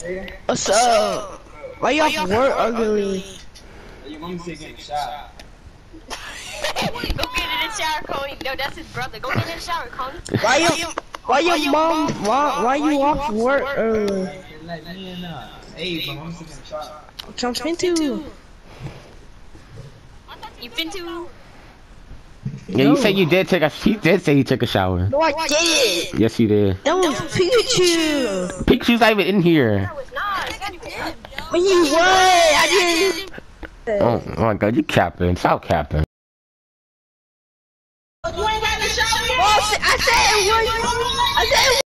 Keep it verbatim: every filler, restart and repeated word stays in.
What's up? Why you off work ugly? Your mom said get a shot. Go get in the shower, Cody. No, that's his brother. Go get in the shower, Cody. Why you? Why your mom? Why? Why you off work early? Let me in uh. Hey, my mom's taking a shot. I'm finna. You finna? Yeah, you said you did take a. He did say he took a shower. No, I did. Yes, you did. That was Pikachu. Pikachu's not even in here. No, it's not. When you what? I didn't. Oh, oh my God, you capping. Stop capping. Well, I said, I said, I said.